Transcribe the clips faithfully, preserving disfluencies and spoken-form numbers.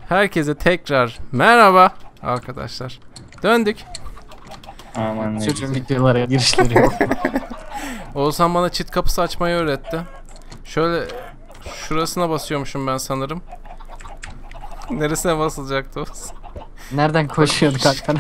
Herkese tekrar merhaba arkadaşlar. Döndük. Aman ne Çocuğun güzel. videolara girişleri yok. Oğuzhan bana çit kapısı açmayı öğretti. Şöyle şurasına basıyormuşum ben sanırım. Neresine basılacaktı Oğuz? Nereden koşuyorduk hakikaten?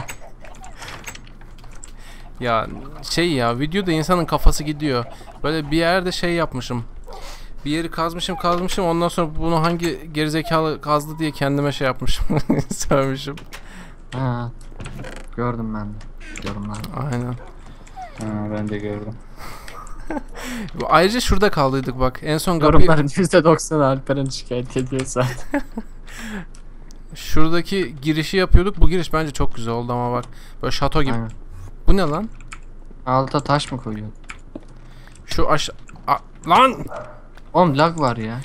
Ya şey ya, videoda insanın kafası gidiyor. Böyle bir yerde şey yapmışım. Bir yeri kazmışım kazmışım ondan sonra bunu hangi gerizekalı kazdı diye kendime şey yapmışım. Sövmüşüm. Ha. Gördüm ben de. Yorumlar. Aynen. Ha, ben de gördüm. Ayrıca şurada kaldıydık bak. En son kapıyı... Yorumların yüzde doksanı Alperen şikayet ediyor zaten. Şuradaki girişi yapıyorduk. Bu giriş bence çok güzel oldu ama bak. Böyle şato gibi. Aynen. Bu ne lan? Alta taş mı koyuyor? Şu aşağı... Lan! Oğlum lag var ya.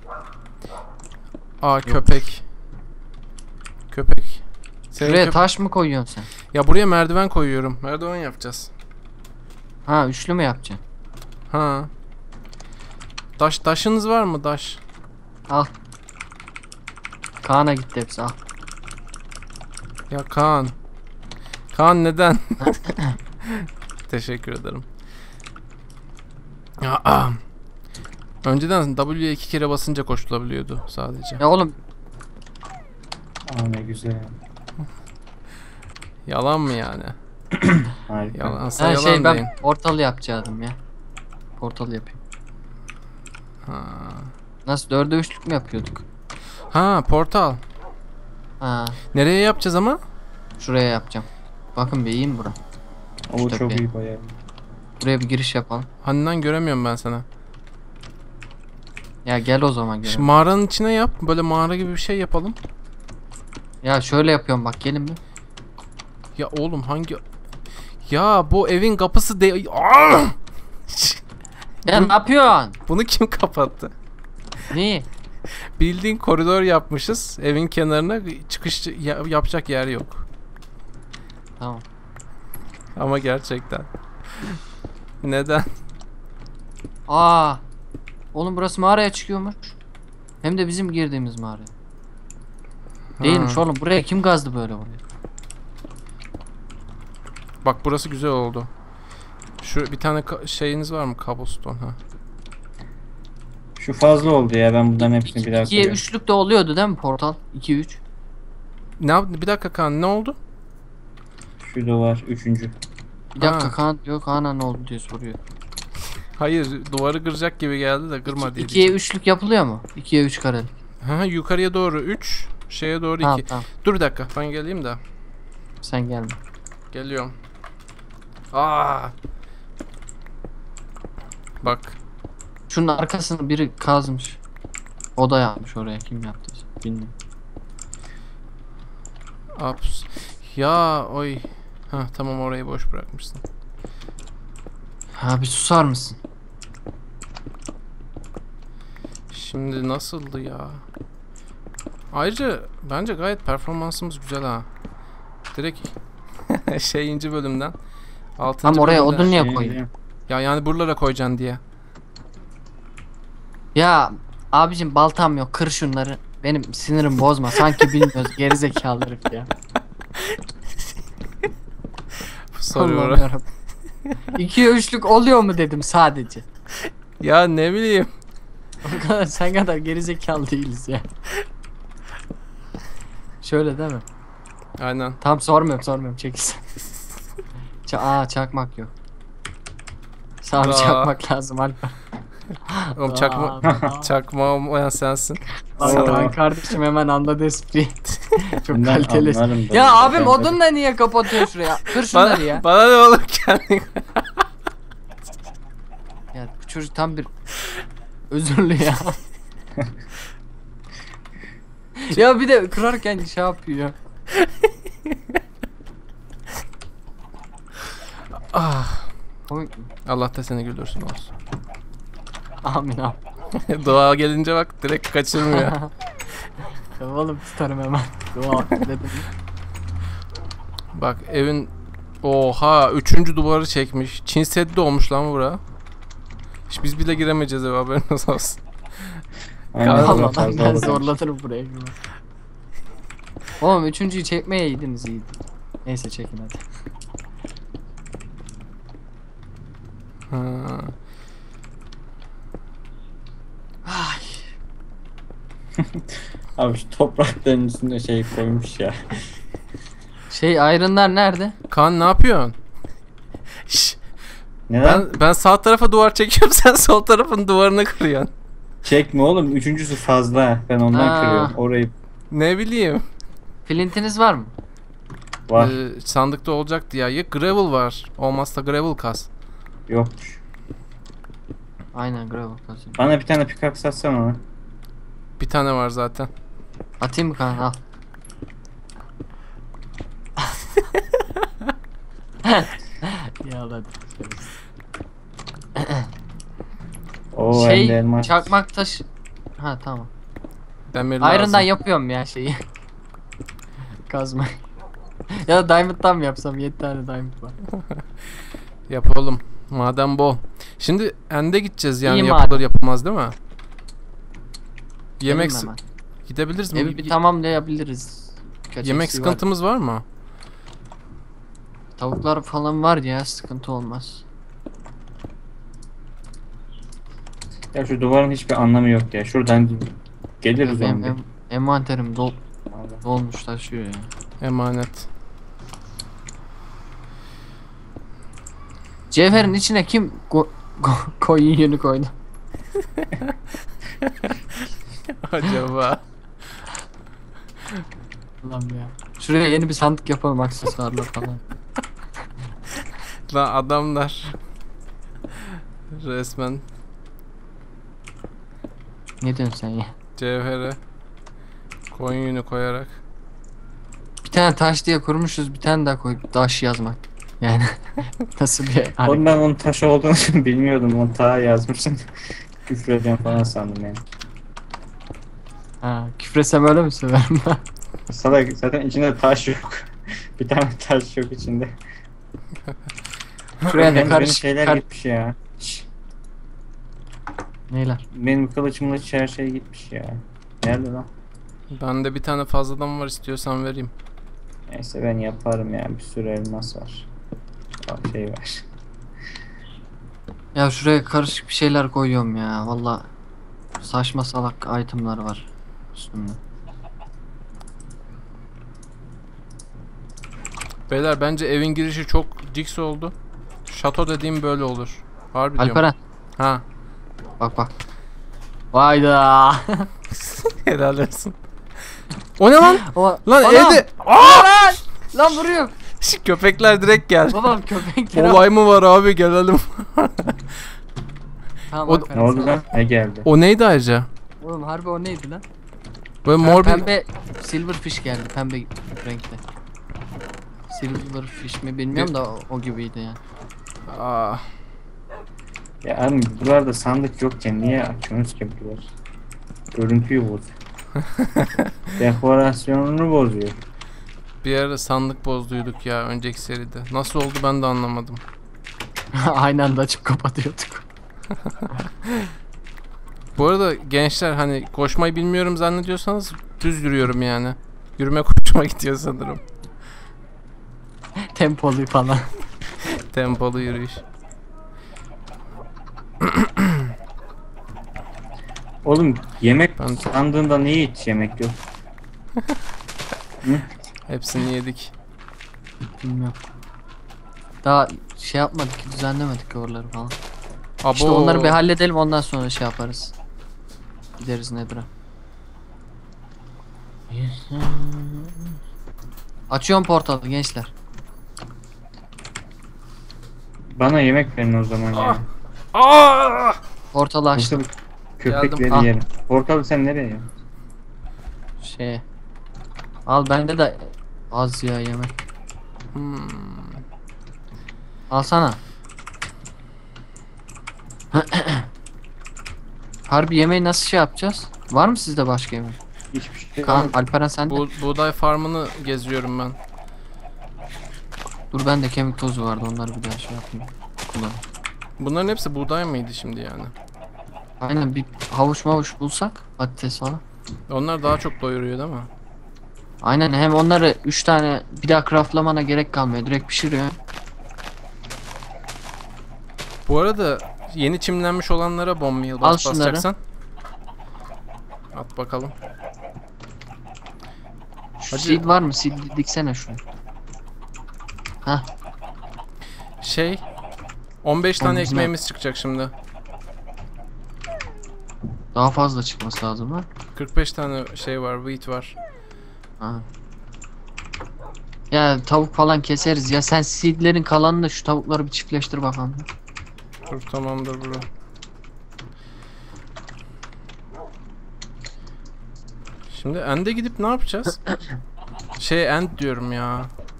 Aa köpek. Köpek. Senin Şuraya köp- taş mı koyuyorsun sen? Ya buraya merdiven koyuyorum. Merdiven yapacağız. Ha üçlü mü yapacaksın? Ha. Taş, taşınız var mı taş? Al. Kaan'a gitti hepsi al. Ya Kaan. Kaan neden? Teşekkür ederim. Ya, ah. Önceden W'ye iki kere basınca koşulabiliyordu sadece. Ya oğlum Aa ne güzel. Yalan mı yani? Harika. Yalansa her yalan şey ben deyin. portal yapacaktım ya. Portal yapayım. Ha. Nasıl dörde üçlük mü yapıyorduk? Ha portal. Ha Nereye yapacağız ama? şuraya yapacağım. Bakın bir iyi mi bura? O İşte çok be. iyi bayağı. Buraya bir giriş yapalım. Haninden göremiyorum ben sana. Ya gel o zaman gel. Şimdi mağaranın içine yap. Böyle mağara gibi bir şey yapalım. Ya şöyle yapıyorum bak gelin mi? Ya oğlum hangi... Ya bu evin kapısı de... Aa! Ya ne yapıyorsun? Bunu kim kapattı? Neyi? Bildiğin koridor yapmışız. Evin kenarına çıkış ya- yapacak yer yok. Tamam. Ama gerçekten. Neden? Aa. Oğlum burası mağaraya çıkıyormuş. Hem de bizim girdiğimiz mağara. Değilmiş Ha. oğlum. Buraya kim gazdı böyle buraya? Bak burası güzel oldu. Şu bir tane ka- şeyiniz var mı? Cobblestone ha. Şu fazla oldu ya, ben bunların hepsini bir daha ikiye koyuyorum. üçlük de oluyordu değil mi portal? iki üç. Ne yaptı? Bir dakika Kaan ne oldu? Şu da var, üçüncü. Bir dakika Ha. Kaan diyor. Kaan'a ne oldu diye soruyor. Hayır duvarı kıracak gibi geldi de kırma diye. ikiye üçlük yapılıyor mu? ikiye üç karelik. Ha yukarıya doğru üç, şeye doğru Tamam iki. tamam. Dur bir dakika ben geleyim de. Sen gelme. Geliyorum. Aa! Bak. Şunun arkasını biri kazmış. O da yapmış oraya. Kim yaptıysa. Bilmiyorum. Ups. Ya oy. Ha tamam orayı boş bırakmışsın. Ha bir susar mısın? Şimdi nasıldı ya? Ayrıca bence gayet performansımız güzel ha. Direkt şeyinci bölümden altıncı Tam oraya bölümden- odun niye Şey, koyuyorsun? Ya yani buralara koyacaksın diye. Ya abicim baltam yok. Kır şunları. Benim sinirim bozma. Sanki bilmiyoruz. Gerizekalı herif ya. Soruyorum. Allah'ım yarabbim. ikiye üçlük oluyor mu dedim sadece. Ya ne bileyim. O kadar sen kadar gerizekalı değiliz ya. Şöyle değil mi? Aynen. Tam sormuyorum sormuyorum çekilsin. Ça Aa çakmak yok. Sağ Aa. çakmak lazım Alper. Oğlum çakma Aa, çakma olmayan sensin. Aa, kardeşim hemen anladı espri. Çok bundan kaliteli. anlarım ben. Ya Ben- abim ben- odun da niye kapatıyor şuraya? Kır şunları Bana, ya. bana ne olur kendin. Ya bu çocuk tam bir özürlü ya. Ya bir de kırarken şey yapıyor. Ah. Komik mi? Allah da seni güldürsün olsun. Amin abi. Doğa gelince bak direkt kaçırmıyor. Ya oğlum tutarım hemen. Dua dedim. Bak evin oha üçüncü duvarı çekmiş. Çin Seddi olmuş lan bura. Hiç biz bile giremeyeceğiz eve haberiniz olsun. Aynen, Allah fazla Allah ben oldu. zorlatırım buraya gibi. Oğlum üçüncüyü çekmeyeydiniz iyiydi. Neyse çekin hadi. Ha. Ay. Abi şu toprakların üstüne şey koymuş ya. Şey iron'lar nerede? Kaan ne yapıyorsun? Şş, Neden? ben ben sağ tarafa duvar çekiyorum, sen sol tarafın duvarını kırıyorsun. Çekme oğlum. Üçüncüsü fazla. Ben ondan Aa. kırıyorum. Orayı Ne bileyim. Flintiniz var mı? var. Ee, sandıkta olacaktı ya. Ya gravel var. Olmazsa gravel kas. Yokmuş. Aynen gravel kazıyor. Bana bir tane pickaxe atsana ona. Bir tane var zaten. Atayım mı kan? Al. Ya lan. Oo hem de Şey elmas. çakmak taş. Ha tamam. Demir Iron'dan lazım. yapıyorum ya şeyi. Kazma. Ya da diamond'dan mı yapsam? yedi tane diamond var. Yapalım. Madem bol. Şimdi ende gideceğiz yani, İyi yapılır madem. yapılmaz değil mi? Yemek Gelin sı- hemen. gidebiliriz mi? Evi bir tamamlayabiliriz. Birkaç Yemek eksiği var. sıkıntımız var mı? Tavuklar falan var ya, sıkıntı olmaz. Ya şu duvarın hiçbir anlamı yok ya. Şuradan gelir Benim zombi. em envanterim dol Vallahi. dolmuş taşıyor ya. Emanet. Cevherin içine kim ko ko koyun yünü koydu? Acaba. Ulan ya. Şuraya yeni bir sandık yapalım, aksesuarlar falan. Lan adamlar. Resmen Ne diyorsun sen ya? cevhere koyun yünü koyarak. Bir tane taş diye kurmuşuz, bir tane daha koy, taş yazmak. Yani nasıl bir Oğlum hareket? ben onun taş olduğunu bilmiyordum. Onu ta yazmışsın. Küfür ediyorum falan sandım yani. Ha, küfresem öyle mi söverim ben? Salak zaten içinde taş yok. Bir tane taş yok içinde. Şuraya da Benim, benim karışık şeyler kar- gitmiş ya. Şşş, Neyler? benim kılıçımla her şey gitmiş ya. Nerede lan? Bende bir tane fazladan var, istiyorsan vereyim. Neyse ben yaparım ya. Bir sürü elmas var. Bak şey var. Ya şuraya karışık bir şeyler koyuyorum ya. Valla saçma salak itemlar var üstümde. Beyler bence evin girişi çok cix oldu. Şato dediğim böyle olur. Harbi diyorum. Alperen Ha. bak bak. Vayda. Helal olsun. O ne lan? O, Lan Anam! evde. Aa! Lan! Lan vuruyor. Şu köpekler direkt gel. Babam köpekler. Olay mı var abi, gelelim. Tamam, O- Alperen, Ne oldu sen- lan? Ne geldi? O neydi ayrıca? Oğlum harbi o neydi lan? Böyle Ha, mor bir... pembe silverfish geldi, pembe renkte. Silverfish mi bilmiyorum da o, o gibiydi yani. Aa, Ya abi buralarda sandık yokken niye açıyorsunuz ki buralar? Görüntüyü bozuyor. Dekorasyonunu bozuyor. bir ara sandık bozduyduk ya önceki seride. Nasıl oldu ben de anlamadım. Aynı anda açıp kapatıyorduk. Bu arada gençler, hani koşmayı bilmiyorum zannediyorsanız düz yürüyorum yani. Yürüme hoşuma gidiyor sanırım. Tempolu falan. Tempolu yürüyüş. Oğlum yemek Ben- sandığında niye hiç yemek yok? Hepsini yedik. Bilmiyorum. Daha şey yapmadık ki, düzenlemedik ki oraları falan. Abo. İşte onları bir halledelim, ondan sonra şey yaparız. Gideriz Nether'a. Açıyorum portalı gençler. Bana yemek verin o zaman ya. Aa! Portalı açtım. Nasıl köpekleri Geldim. yerim. Portalı sen nereye yiyorsun? Şey. Al bende de az ya yemek. Hmm. Alsana. Harbi yemeği nasıl şey yapacağız? Var mı sizde başka yemek? Hiçbir şey Kaan, yok. Alperen sen de. Bu, buğday farmını geziyorum ben. Dur, bende kemik tozu vardı, onları bir daha şey yapayım. Kullan. Bunların hepsi buğday mıydı şimdi yani? Aynen, bir havuç mavuç bulsak patates falan. Onlar daha çok doyuruyor değil mi? Aynen, hem onları üç tane bir daha craftlamana gerek kalmıyor. Direkt pişiriyor. Bu arada yeni çimlenmiş olanlara bomb meal Al bas şunları. basacaksan. At bakalım. Şu Hacı- seed var mı? Seed diksene şunu. Hah. Şey on beş tane Oğlum, bizim- ekmeğimiz çıkacak şimdi. Daha fazla çıkması lazım ha. kırk beş tane şey var, wheat var. Ha. Ya tavuk falan keseriz. Ya sen seedlerin kalanını şu tavukları bir çiftleştir bakalım. Dur tamamdır bro. Şimdi end'e gidip ne yapacağız? Şey end diyorum ya.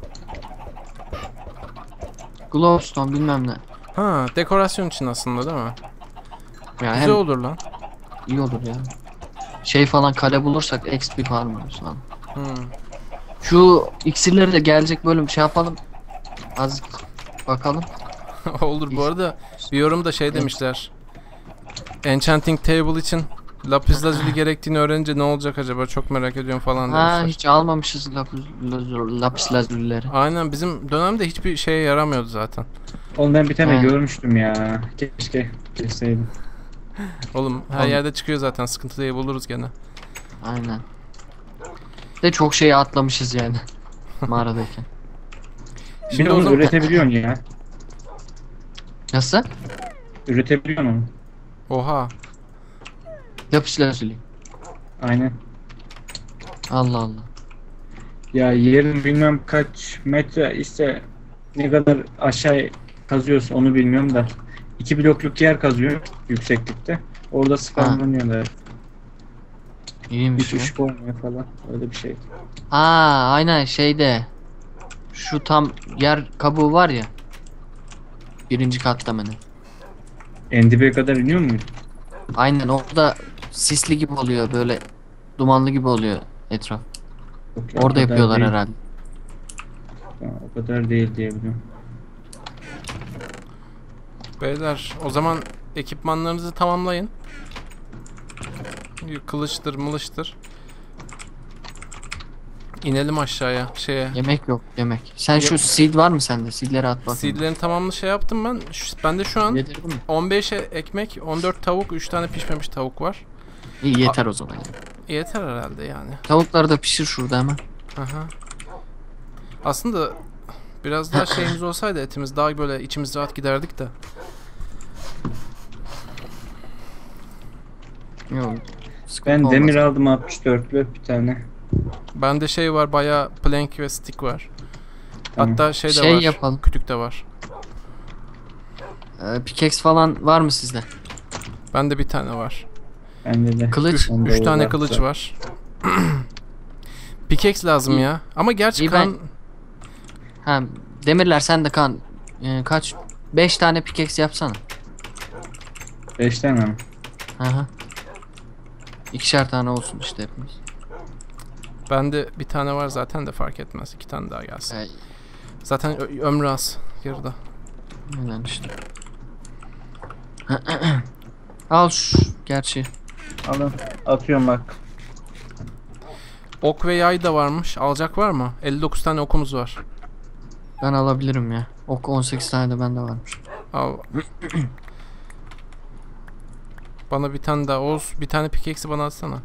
Glowstone bilmem ne. Ha, dekorasyon için aslında değil mi? Ya Güzel hem olur lan. iyi olur ya. Şey falan kale bulursak X P falan buluruz falan. Hmm. Şu iksirleri de gelecek bölüm şey yapalım. Az bakalım. Olur bu arada bir yorumda şey demişler. Enchanting table için lapis lazuli gerektiğini öğrenince ne olacak acaba çok merak ediyorum falan Ha demişler. hiç almamışız lapis, lazuli- lapis lazulileri. Aynen bizim dönemde hiçbir şeye yaramıyordu zaten. Oğlum ben bir tane He. görmüştüm ya. Keşke keseydim. Oğlum her Oğlum. yerde çıkıyor zaten sıkıntı değil buluruz gene. Aynen. De çok şey atlamışız yani. Mağaradayken. Bir Şimdi de o onu zaman üretebiliyorsun ya. Nasıl? Üretebiliyorsun onu. oha Lapis lazuli. Aynen. Allah Allah. Ya yerin bilmem kaç metre ise ne kadar aşağı kazıyorsun onu bilmiyorum da. İki blokluk yer kazıyor yükseklikte. Orada spawnlanıyorlar. İyiymiş Bir ya. ışık olmuyor falan. Öyle bir şey. Aa aynen şeyde. Şu tam yer kabuğu var ya. Birinci katta mı ne? En dibe kadar iniyor muydu? Aynen orada sisli gibi oluyor böyle. Dumanlı gibi oluyor etraf. Yok ya, o Orada kadar yapıyorlar değil. herhalde. Ha, o kadar değil diye biliyorum. beyler o zaman ekipmanlarınızı tamamlayın. Kılıçtır mılıçtır. İnelim aşağıya şeye. Yemek yok yemek. Sen şu seed var mı sende? Seedleri at bakayım. Seedlerin tamamını şey yaptım ben. Şu, bende şu an Yedirdin mi? on beş ekmek, on dört tavuk, üç tane pişmemiş tavuk var. İyi yeter o zaman. Yani. Yeter herhalde yani. Tavukları da pişir şurada hemen. Aha. Aslında biraz daha şeyimiz olsaydı etimiz daha böyle içimiz rahat giderdik de. Yok. sıkıntı Ben olmaz. demir aldım altmış dörtlü bir tane. Bende şey var bayağı plank ve stick var. Tamam. Hatta şey de Şey var. yapalım. Kütük de var. Ee, pickaxe falan var mı sizde? Bende bir tane var. Bende de. Kılıç. Üç, Bende üç o tane var. kılıç var. Pickaxe lazım İyi. ya. Ama gerçi İyi, kan Ha, demirler sen de kan. Ee, kaç? beş tane pickaxe yapsana. Beş tane mi? Aha. İkişer tane olsun işte hepimiz. bende bir tane var zaten de fark etmez. İki tane daha gelsin. Ee, Zaten ö- ömrü az yarıda. Neden işte. Al şu. Gerçi. Alın. Atıyorum bak. Ok ve yay da varmış. Alacak var mı? elli dokuz tane okumuz var. Ben alabilirim ya. Ok on sekiz tane de bende varmış. Al. Bana bir tane daha Oğuz bir tane pickaxe'i bana atsana.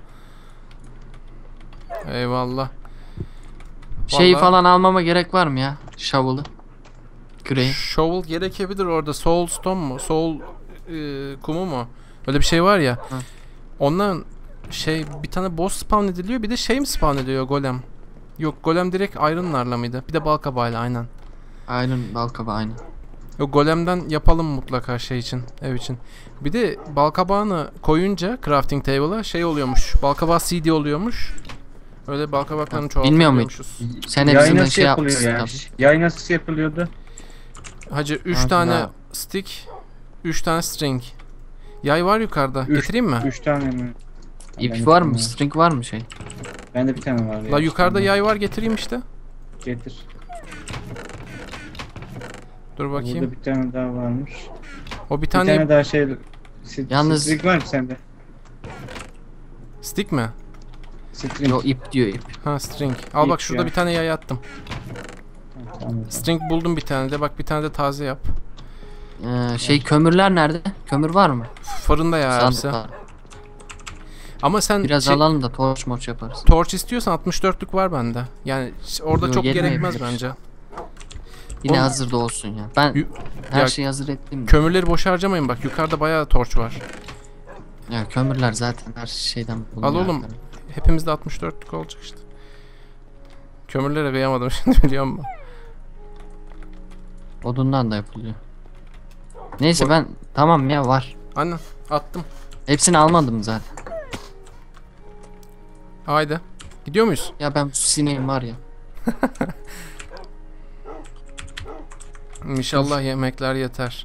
Eyvallah. Şeyi Vallahi- falan almama gerek var mı ya? Shovel'ı. Küreği. Shovel gerekebilir orada. Soul stone mu? Soul e, kumu mu? Öyle bir şey var ya. Hı. Ondan şey bir tane boss spawn ediliyor. Bir de şey mi spawn ediliyor golem? Yok golem direkt iron'larla mıydı? Bir de balkabağıyla aynen. Iron balkaba aynı. Yok golemden yapalım mutlaka şey için, ev için. Bir de balkabağını koyunca crafting table'a şey oluyormuş. Balkabağı C D oluyormuş. Öyle balkabaklarını Bilmiyor muydun? çoğaltabiliyormuşuz. Sen de Yay bizimle nasıl şey yapılıyor yapmışsın ya? tabii. Yay nasıl yapılıyordu? Hacı üç Abi tane ya. stick, üç tane string. Yay var yukarıda. Üç- Getireyim mi? Üç tane mi? İp Bende var bir mı? tane String var mı şey? Bende bir tane var. La ya. yukarıda Tamam. yay var getireyim işte. Getir. Dur bakayım. Burada bir tane daha varmış. O bir Bir tane, tane daha şey... Si- Yalnız- Strik var mı sende? stick mi? String. Yo ip diyor ip. Ha string. Al bak İp şurada ya. bir tane yay attım. Tamam. String buldum bir tane de. Bak bir tane de taze yap. Ee, şey kömürler nerede? Kömür var mı? Fırında ya hepsi. Sandık var. Ama sen Biraz şey, alalım da torç morç yaparız. torch istiyorsan altmış dörtlük var bende. Yani orada Yo, çok gelmeyebilir. gerekmez bence. Yine Oğlum- hazırda olsun ya. Ben Yu- her ya- şeyi hazır ettim. de. Kömürleri boş harcamayın bak. Yukarıda bayağı torch var. Ya kömürler zaten her şeyden Al bulunuyor. oğlum. arkadaşlar. Hepimizde altmış dörtlük olacak işte. Kömürlere kıyamadım şimdi biliyor musun? Odundan da yapılıyor. Neyse Bak- ben tamam ya var. Anne attım. Hepsini almadım zaten. Haydi. Gidiyor muyuz? Ya ben sineğim var ya. İnşallah yemekler yeter.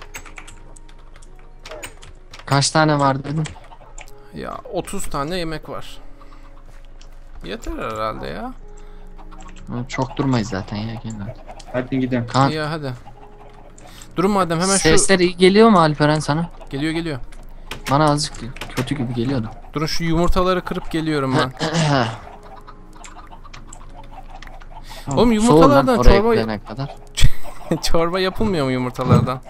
Kaç tane var dedim. Ya otuz tane yemek var. Yeter herhalde ya. Ha, Çok durmayız zaten ya genelde. Hadi gidelim. Kan İyi hadi. Durun madem hemen şu... sesler iyi geliyor mu Alperen sana? Geliyor geliyor. Bana azıcık kötü gibi geliyordu. Durun şu yumurtaları kırıp geliyorum ben. Oğlum yumurtalardan Soğur lan oraya çorba- gidene kadar. Çorba yapılmıyor mu yumurtalardan?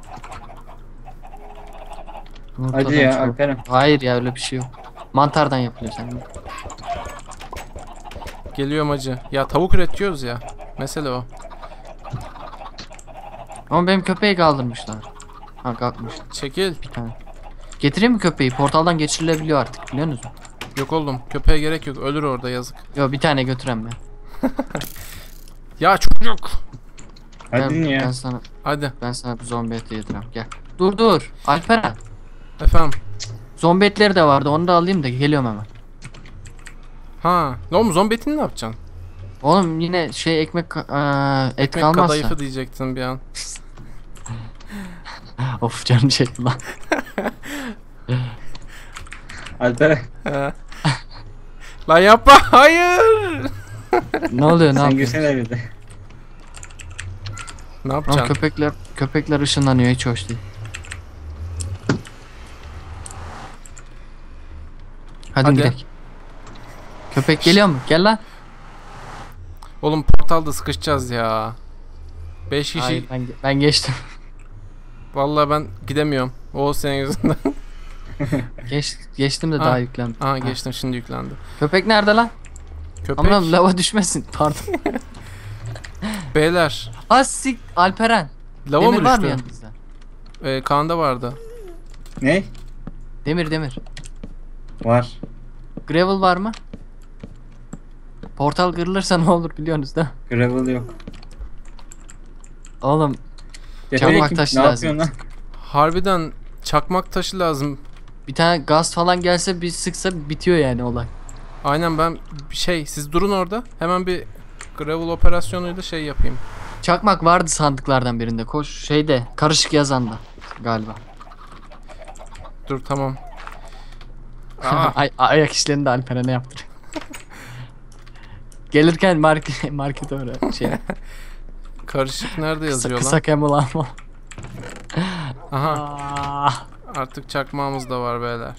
Yumurtadan Hadi ya çorba- Alperen. Hayır ya öyle bir şey yok. Mantardan yapılıyor sen. Geliyorum acı. Ya tavuk üretiyoruz ya. Mesele o. Ama benim köpeği kaldırmışlar. Ha kalkmış Çekil. bir tane. Getireyim mi köpeği? Portaldan geçirilebiliyor artık biliyor musun? Yok oğlum. Köpeğe gerek yok. Ölür orada yazık. Yo bir tane götürem ben. Ya çocuk. Hadi ben, ya. ben sana Hadi. ben sana bir zombi eti yedirem. Gel. Dur dur. Alperen. Efendim. Zombi etleri de vardı. Onu da alayım da geliyorum hemen. Ha. Ne oğlum zombi etini ne yapacaksın? Oğlum yine şey ekmek ka- eee, et Ekmek kalmazsa. kadayıfı diyecektin bir an. Of canım çekti lan. Alperen. He. Lan yapma. Hayır. Ne oluyor ne Sen yapıyorsun? girsene bir de. Ne Lan yapacaksın? köpekler köpekler ışınlanıyor hiç hoş değil. Hadi, Hadi. gidelim. Köpek geliyor mu? Gel lan. Oğlum portalda sıkışacağız ya. beş kişi. Hayır, ben, ben geçtim. Vallahi ben gidemiyorum. O senin yüzünden. Geç, geçtim de Ha. daha yüklendim. Aha geçtim şimdi yüklendi. Köpek nerede lan? Köpek. Aman lava düşmesin. Pardon. Beyler. Asik Alperen. Lava Demir mı var mı düştü? yanınızda? Ee, Kaan'da vardı. Ne? Demir demir. Var. Gravel var mı? Portal kırılırsa ne olur biliyorsunuz da. Gravel yok. Oğlum Yetenek Çakmak kim? taşı Ne lazım. yapıyorsun lan? Harbiden çakmak taşı lazım. bir tane gaz falan gelse bir sıksa bitiyor yani olay. Aynen ben şey siz durun orada. Hemen bir gravel operasyonuyla şey yapayım. Çakmak vardı sandıklardan birinde. Koş şeyde karışık yazanda galiba. Dur tamam. Aa, Ay, ayak işlerini de Alperen'e yaptır. Gelirken market markete uğra şey. karışık nerede kısa, yazıyor kısa lan? camel alma. Aha Aa, artık çakmağımız da var beyler.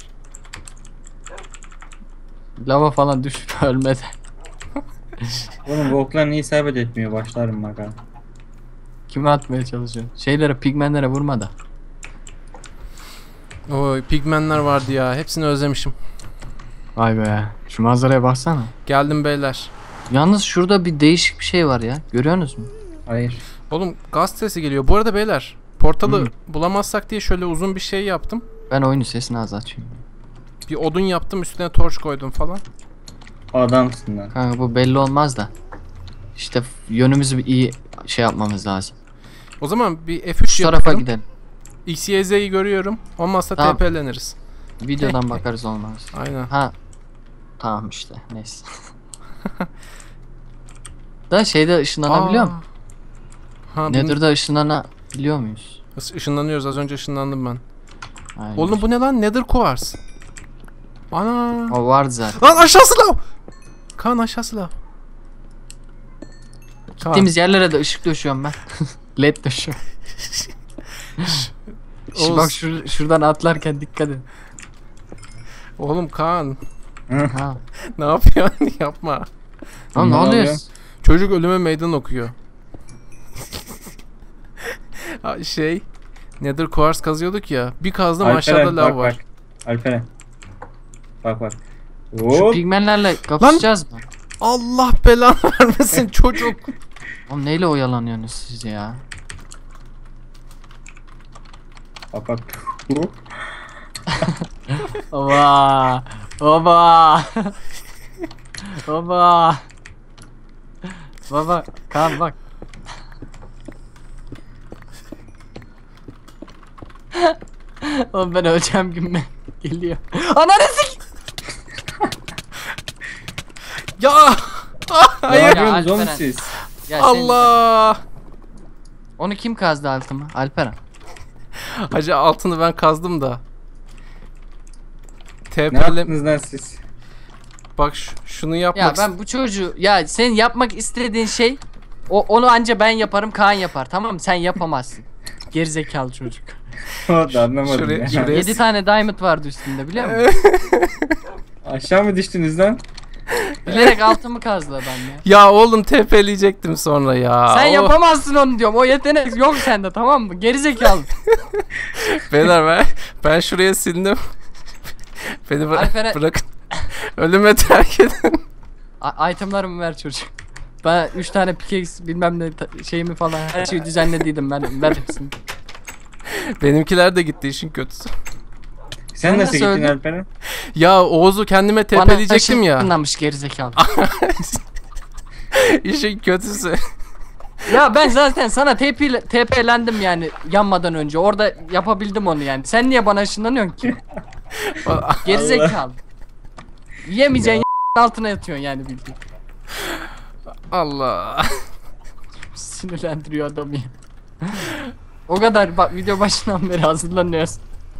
lava falan düşüp ölmedi. Oğlum bu oklar niye isabet etmiyor? Başlarım bak ha. Kime atmaya çalışıyorsun? Şeylere pigmenlere vurma da. Oy pigmenler vardı ya. Hepsini özlemişim. Vay be. Şu manzaraya baksana. Geldim beyler. Yalnız şurada bir değişik bir şey var ya. Görüyorsunuz mu? Hayır. Oğlum gaz sesi geliyor. Bu arada beyler portalı Hı. bulamazsak diye şöyle uzun bir şey yaptım. Ben oyunun sesini az açıyorum. Bir odun yaptım üstüne torç koydum falan. Adamsın lan. Kanka bu belli olmaz da. İşte yönümüzü bir iyi şey yapmamız lazım. O zaman bir F üç Şu tarafa yapalım. gidelim. X Y Z'yi görüyorum. Olmazsa Tamam. T P'leniriz. Videodan bakarız olmaz. Aynen. Ha. Tamam işte. Neyse. Da şeyde ışınlanabiliyor mu? Ha, bunu- Nether'da ışınlanabiliyor muyuz? Is- ışınlanıyoruz. Az önce ışınlandım ben. Aynen. Oğlum bu ne lan? Nether Quartz. Ana. O vardı zaten. Lan aşağısı lav. Kaan aşağısı lav. Kaan. Gittiğimiz yerlere de ışık döşüyorum ben. Led döşüyorum. Şu, Oğuz. bak şur şuradan atlarken dikkat edin. Oğlum Kaan. Ha. Ne yapıyorsun? Yapma. Oğlum ne Ne oluyor? oluyor? Çocuk ölüme meydan okuyor. Ha, şey, Nether Quartz kazıyorduk ya. Bir kazdım aşağıda lav bak, var. Bak. Alperen. Bak bak. Şu Hop. pigmenlerle kapışacağız mı? Allah belanı vermesin çocuk. Oğlum neyle oyalanıyorsunuz siz ya? Bak bak. Hop. Oba! Oba! Oba! Baba, Kaan bak. Oğlum ben öleceğim gibi geliyor. Ananı sik! Ya! Ah, Ne hayır. yapıyorsunuz oğlum Alperen. siz? Ya sen- Allah! Onu kim kazdı altımı? Alperen. Hacı altını ben kazdım da. Ne T P'le yaptınız lan siz? bak ş- şunu Ya yapmak ben bu çocuğu ya senin yapmak istediğin şey o onu anca ben yaparım, Kaan yapar, tamam mı? Sen yapamazsın. Gerizekalı çocuk. O da anlamadım Şuraya- ya. şuraya- yedi tane diamond vardı üstünde, biliyor musun? Aşağı mı düştünüz lan? Bilerek altımı kazdı adam ya. Ya oğlum T P'leyecektim sonra ya. Sen O- yapamazsın onu diyorum. O yetenek yok sende, tamam mı? Gerizekalı. Beyler ben, ben şuraya sildim. Beni bıra- Alper'e- bırakın. Ölüme terk edin. A- itemlarımı ver çocuk. Ben üç tane pickaxe bilmem ne ta- şeyimi falan her şeyi düzenlediydim ben. Ver hepsini. Benimkiler de gitti işin kötüsü. Sen Sen nasıl nasıl gittin öldün? Alperen? Ya Oğuz'u kendime Bana tepeleyecektim ya. ışınlanmış gerizekalı. İşin kötüsü. Ya ben zaten sana T P T P'lendim yani yanmadan önce. Orada yapabildim onu yani. Sen niye bana ışınlanıyorsun ki? Gerizekalı. Yemeyeceğin altına yatıyorsun yani bildiğin. Allah. Sinirlendiriyor adamı ya. O kadar bak, video başından beri hazırlanıyoruz.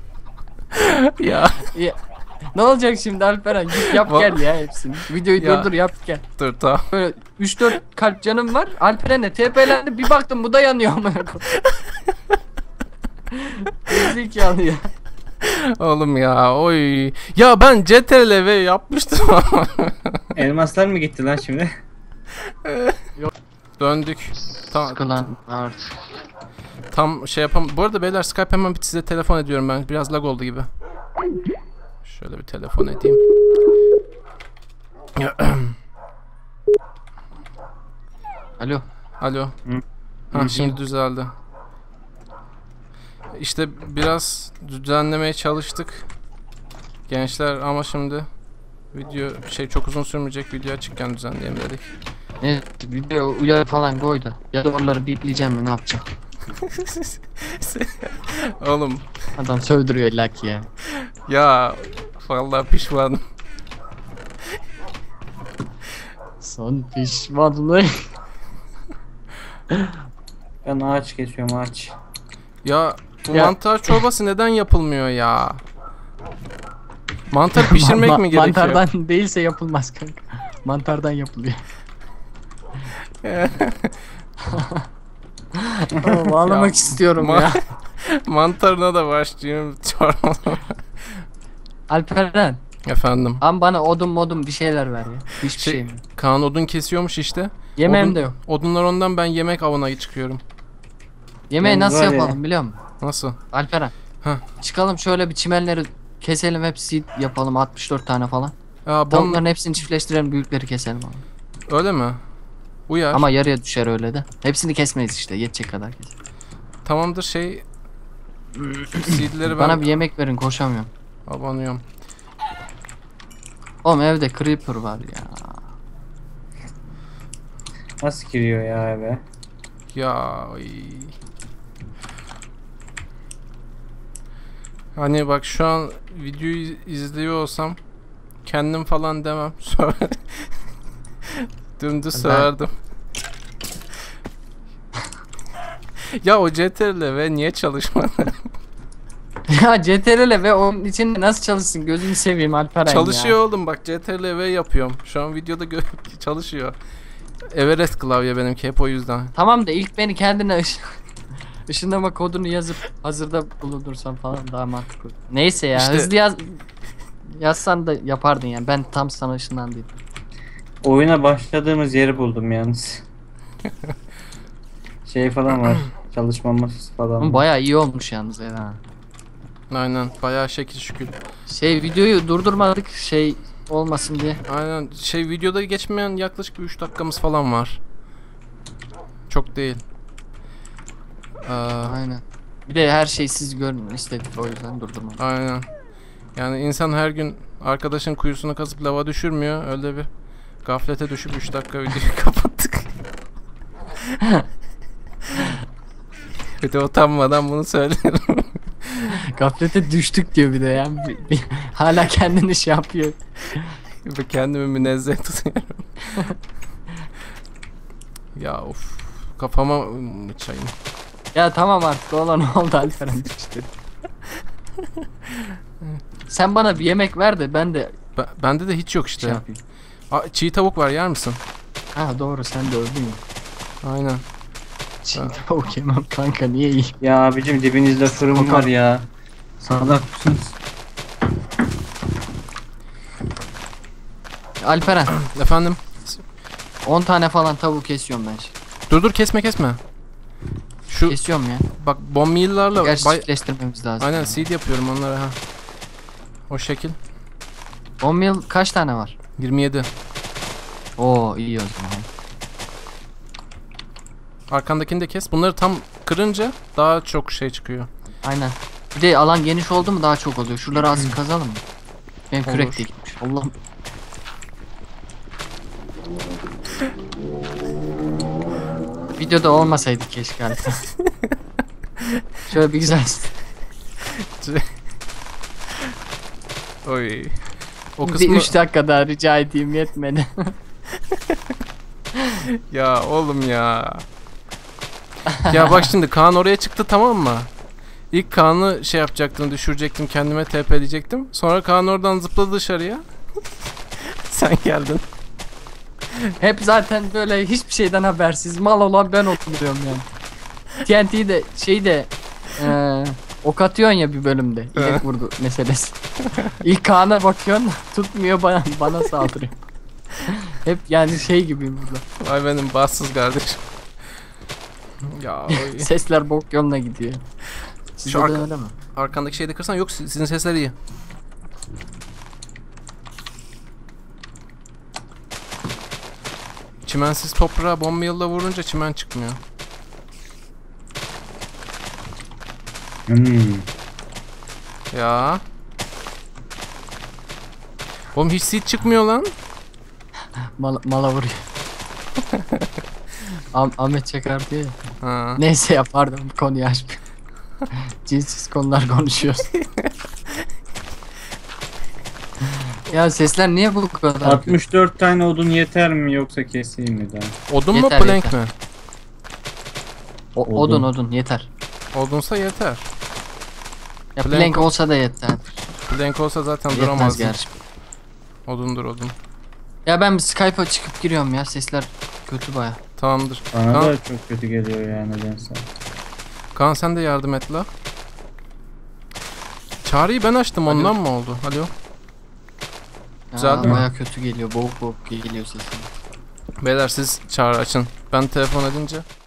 Ya Ya, ne olacak şimdi Alperen? Git yap Va- gel ya hepsini. Videoyu Ya. durdur yap gel. dur tamam. Böyle üç dört kalp canım var. Alperen'e T P'lendi, bir baktım bu da yanıyor amına koyayım. Gerizekalı ya. Oğlum ya oy. Ya ben C T R L V yapmıştım ama. Elmaslar mı gitti lan şimdi? Döndük. Tam, Sıkılan artık. tam şey yapam. Bu arada beyler Skype hemen bir size telefon ediyorum ben. Biraz lag oldu gibi. Şöyle bir telefon edeyim. Alo. Alo. Hı. Ha şimdi düzeldi. İşte biraz düzenlemeye çalıştık. Gençler ama şimdi video şey çok uzun sürmeyecek, video açıkken düzenleyelim dedik. Ne video uyarı falan koy da. Ya da oraları bipleyeceğim mi, ne yapacağım? Oğlum Adam sövdürüyor laki ya. ya vallahi pişmanım. Son pişmanlık. Ben ağaç kesiyorum ağaç. Ya bu Ya- mantar çorbası neden yapılmıyor ya? Mantar pişirmek mi gerekiyor? Mantardan değilse yapılmaz kanka. Mantardan yapılıyor. Oğlum, ağlamak Ya, istiyorum ma- ya. Mantarına da başlayayım çorba. Alperen, Efendim. am bana odun modun bir şeyler ver ya. Hiçbir Şey, şey mi? Kaan odun kesiyormuş işte. Yemeğim odun- de yok. Odunlar ondan, ben yemek avına çıkıyorum. Yemeği Yalnız nasıl var ya. yapalım biliyor musun? Nasıl? Alperen. Heh. Çıkalım şöyle bir çimenleri keselim, hepsi yapalım altmış dört tane falan. Ya bon... Tavukların hepsini çiftleştirelim, büyükleri keselim ama. Öyle mi? Uyar. Ama yarıya düşer öyle de. Hepsini kesmeyiz işte, yetecek kadar kes. Tamamdır şey... Seedleri ben Bana bir yemek verin, koşamıyorum. abanıyorum. Oğlum evde creeper var ya. Nasıl giriyor ya eve? Ya ay. Hani bak şu an videoyu izliyor olsam kendim falan demem. Söyle. Dümdüz Ben- söylerdim. Ya o C T R L V niye çalışmadı? Ya C T R L ve onun içinde nasıl çalışsın, gözünü seveyim Alperen Çalışıyor ya. oğlum bak, C T R L V yapıyorum. Şu an videoda gö- çalışıyor. Everest klavye benimki, hep o yüzden. Tamam da ilk beni kendine ışın ışınlama kodunu yazıp hazırda bulundursam falan daha mantıklı. Neyse ya, İşte- hızlı yaz Yazsan da yapardın yani. Ben tam sana ışınlandıydım. Oyuna başladığımız yeri buldum yalnız. Şey falan var. Çalışma masası falan Ama var. bayağı iyi olmuş yalnız ya. Ha. Aynen bayağı şekil şükür. Şey videoyu durdurmadık şey olmasın diye. Aynen şey videoda geçmeyen yaklaşık bir üç dakikamız falan var. Çok değil. Ee, Aynen. Bir de her şey siz görün istedik o yüzden durdurmadık. aynen. Yani insan her gün arkadaşın kuyusunu kazıp lava düşürmüyor. Öyle bir gaflete düşüp üç dakika videoyu kapattık. Bir de utanmadan bunu söylerim. Gaflete düştük diyor bir de yani. Bir- bir- hala kendini şey yapıyor. Ve kendimi münezzeh tutuyorum. Ya of. Kafama çayım. Ya tamam artık olan oldu Alperen düştü. Sen bana bir yemek ver de ben de Ben, bende de hiç yok işte. şey yapayım. Aa, çiğ tavuk var, yer misin? Ha doğru sen de öldün ya. Aynen. Çiğ tavuk yemem kanka niye yiyeyim? Ya abicim dibinizde fırın Bakalım. var ya. Salak mısınız? Alperen Efendim? on tane falan tavuk kesiyorum ben şimdi. Dur dur kesme kesme. Şu Kesiyorum ya. bak bomb meal'larla Gerçi bay... çiftleştirmemiz lazım. Aynen seed yapıyorum onlara ha. O şekil. on mil kaç tane var? yirmi yedi. Oo iyi o zaman. Arkandakini de kes. Bunları tam kırınca daha çok şey çıkıyor. Aynen. Bir de alan geniş oldu mu daha çok oluyor. Şuraları az kazalım mı? Benim Olur. kürek de gitmiş. Allah'ım. Videoda olmasaydı keşke Alper. Şöyle bir güzel. Oy. O Bir kısmı üç dakika daha rica edeyim yetmedi. ya oğlum ya. Ya bak şimdi Kaan oraya çıktı, tamam mı? İlk Kaan'ı şey yapacaktım, düşürecektim, kendime T P diyecektim. Sonra Kaan oradan zıpladı dışarıya. Sen geldin. Hep zaten böyle hiçbir şeyden habersiz mal olan ben oluyorum yani. T N T'yi de şey de eee ok atıyorsun ya bir bölümde. İlek vurdu meselesi. İlk Kaan'a bakıyorsun tutmuyor bana, bana saldırıyor. Hep yani şey gibiyim burada. Vay benim bahtsız kardeşim. Ya oy. Sesler bok yoluna gidiyor. Sizde Şu de arka- öyle mi? Arkandaki şeyi de kırsan, yok sizin sesler iyi. Çimensiz toprağa bomba yılla vurunca çimen çıkmıyor. Hmm. Ya. Oğlum hiç seed çıkmıyor lan. Mal, mala vuruyor. Ah- Ahmet Çakar diyor ya. Ha. Neyse yapardım bu konuyu açmıyorum. Cinsiz konular konuşuyoruz. Ya sesler niye bu kadar? kötü? altmış dört tane odun yeter mi yoksa keseyim mi daha? Odun Yeter, mu plank yeter. mi? O- Odun. odun odun yeter. Odunsa yeter. Ya Plank plank o- olsa da yeter. Plank olsa zaten Yetmez duramaz. gerçi. Odundur odun. Ya ben bir Skype'a çıkıp giriyorum ya sesler kötü baya. Tamamdır. Bana Kaan, da çok kötü geliyor ya nedense. Kaan sen de yardım et la. Çağrıyı ben açtım, Alo. ondan mı oldu? Alo. Güzel Ya değil mi? baya kötü geliyor boğuk boğuk geliyor sesim. Beyler siz çağrı açın. Ben telefon edince